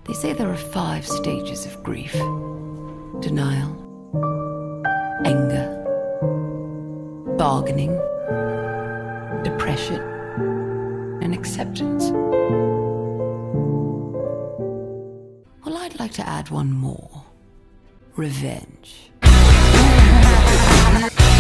They say there are 5 stages of grief: denial, anger, bargaining, depression, and acceptance. Well, I'd like to add one more: revenge.